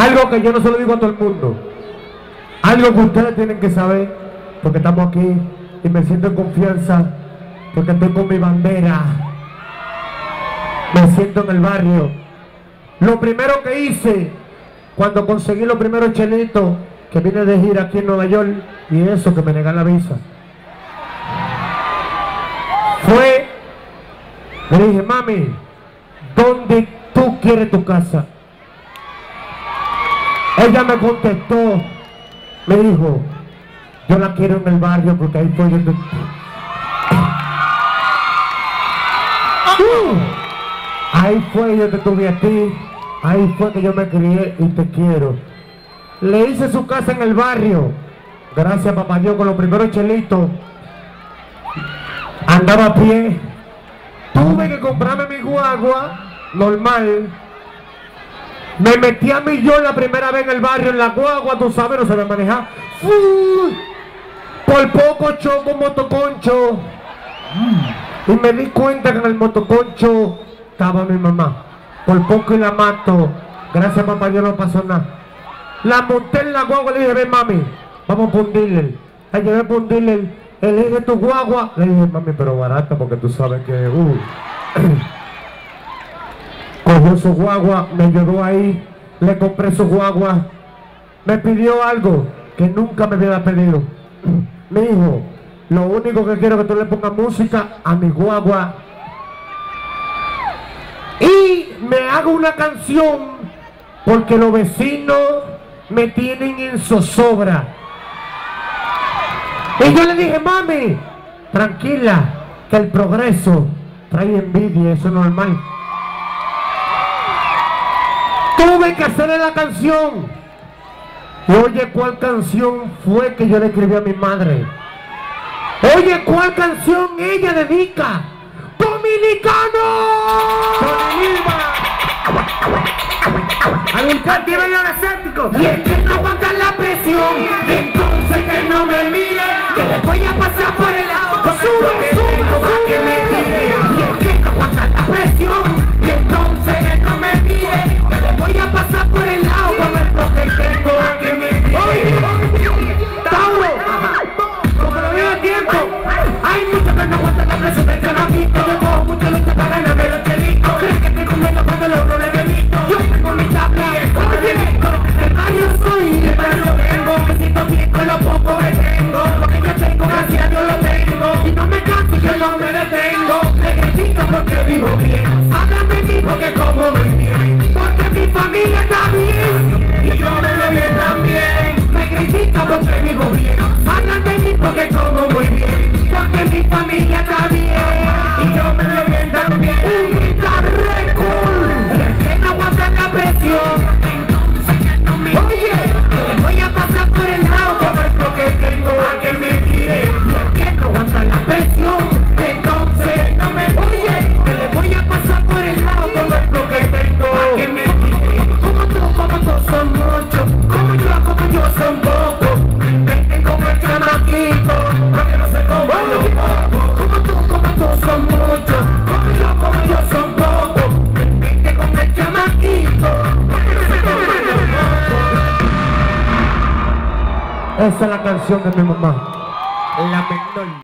Algo que yo no se lo digo a todo el mundo. Algo que ustedes tienen que saber, porque estamos aquí y me siento en confianza, porque estoy con mi bandera. Me siento en el barrio. Lo primero que hice, cuando conseguí los primeros chelitos, que vine de gira aquí en Nueva York, y eso, que me negaron la visa, fue, le dije, mami, ¿dónde tú quieres tu casa? Ella me contestó, me dijo, yo la quiero en el barrio porque ahí fue donde... Ahí fue donde tuve a ti, ahí fue que yo me crié y te quiero. Le hice su casa en el barrio, gracias a papá Dios, con los primeros chelitos. Andaba a pie, tuve que comprarme mi guagua, normal. Me metí a millón la primera vez en el barrio, en la guagua, tú sabes, no sabía manejar. Por poco choco un motoconcho. Y me di cuenta que en el motoconcho estaba mi mamá. Por poco y la mato. Gracias a papá Dios no pasó nada. La monté en la guagua y le dije, ven mami, vamos a un dealer. La llevé a un dealer. Elige tu guagua. Le dije, mami, pero barata porque tú sabes que... Cogió su guagua, me llevó ahí, le compré su guagua. Me pidió algo que nunca me había pedido. Me dijo, lo único que quiero es que tú le pongas música a mi guagua y me haga una canción porque los vecinos me tienen en zozobra. Y yo le dije, mami, tranquila, que el progreso trae envidia, eso es normal. Tuve que hacerle la canción. Y oye, ¿cuál canción fue que yo le escribí a mi madre? Oye, ¿cuál canción ella dedica? ¡Dominicano! ¡Al infantil y al escéptico! Y es que no aguanta la presión, y entonces que no me mire, que le voy a pasar por el lado. Sube, que me tire. Y es que no aguanta la presión, y entonces que no me mire, que le voy a pasar por el lado con el que tengo a que me tire. ¡Tauro! Como lo veo a tiempo, hay mucho que no aguanta la presión del canabito. Yo cojo mucho lucha para ganarme los chelitos. Creen que estoy comiendo cuando logro el delito. Yo tengo mi tabla, el barrio soy, el barrio tengo. Me siento bien con lo poco que tengo. Lo que yo tengo, gracias a Dios lo tengo. Y no me canso, yo no me detengo. Me necesito porque vivo bien. Háblame de mí porque como muy bien. Porque mi familia está bien. Y yo me veo bien también. Me critico porque vivo bien. Hablan de mí porque como muy bien. Porque mi familia está bien. Y yo me veo bien también. Un guitar record. Y que no aguanta la presión. Oye, le voy a pasar por el lado con esto que tengo a que me tire. Y es que no aguanta la presión, entonces no me... Oye, que le voy a pasar por el lado con esto que tengo a que me tire. Como todos son muchos, como yo son pocos. Vente con el chamaquito, porque no sé cómo yo. Como todos son muchos, como yo son pocos. Vente con el chamaquito, porque no sé cómo yo. Esa es la canción de mi mamá, la menor.